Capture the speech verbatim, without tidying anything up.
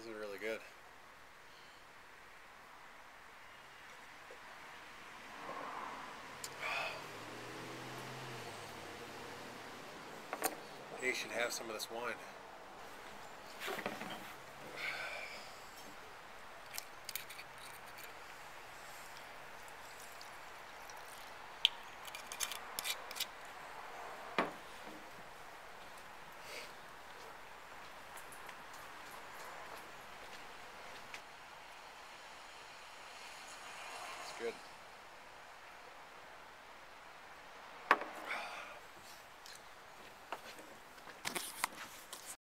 This is really good. You should have some of this wine. It's good.